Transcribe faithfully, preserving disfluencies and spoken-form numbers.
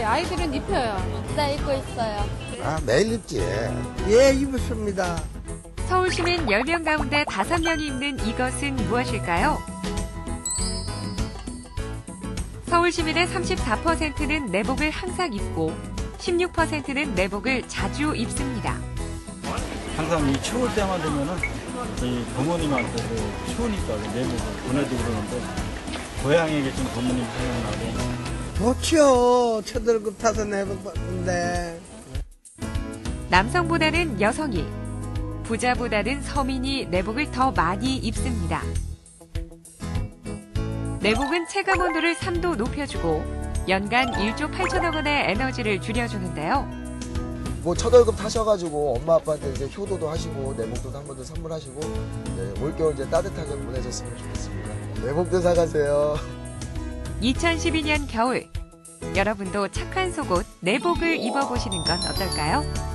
아이들은 입혀요. 네, 입고 있어요. 아, 매일 입지. 예, 입었습니다. 서울시민 열 명 가운데 다섯 명이 입는 이것은 무엇일까요? 서울시민의 삼십사 퍼센트는 내복을 항상 입고 십육 퍼센트는 내복을 자주 입습니다. 항상 이 추울 때만 되면은 이 부모님한테도 추우니까 내복을 보내드리고 그러는데 고향에 계신 부모님 생각나고. 좋죠. 초등급 타서 내복 받는데. 남성보다는 여성이, 부자보다는 서민이 내복을 더 많이 입습니다. 내복은 체감 온도를 삼 도 높여주고 연간 일조 팔천억 원의 에너지를 줄여주는데요. 뭐 첫월급 타셔가지고 엄마 아빠한테 이제 효도도 하시고 내복도 한 번 더 선물하시고 네, 올겨울 이제 따뜻하게 보내셨으면 좋겠습니다. 내복도 사가세요. 이천십이 년 겨울, 여러분도 착한 속옷 내복을 입어보시는 건 어떨까요?